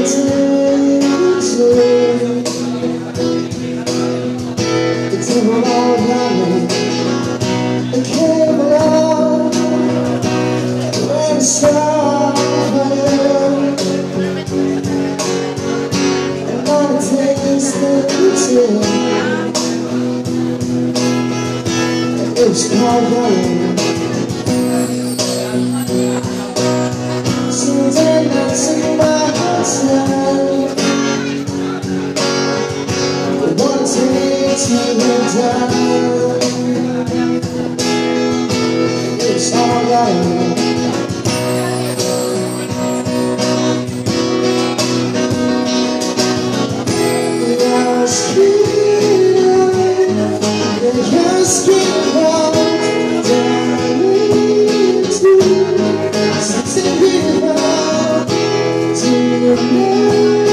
It's called love. Since I'm not in myself, wanting to live down. It's all love. Your skin runs down into something beautiful to you.